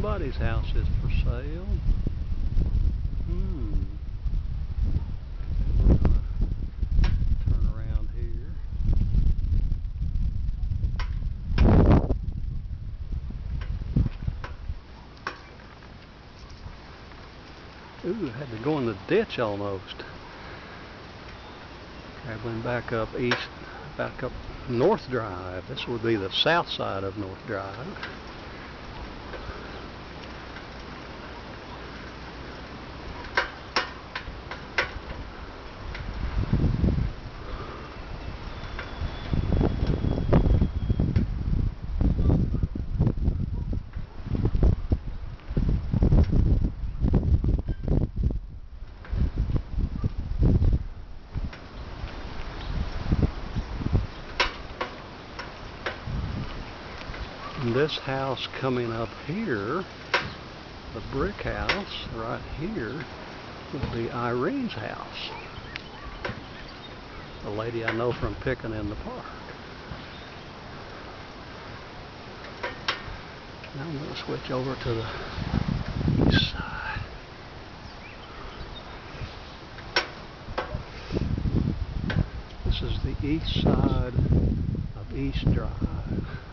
Nobody's house is for sale. Turn around here. Ooh, I had to go in the ditch almost. Traveling back up east, back up North Drive. This would be the south side of North Drive. This house coming up here, the brick house right here, would be Irene's house. The lady I know from picking in the park. Now I'm going to switch over to the east side. This is the east side of East Drive.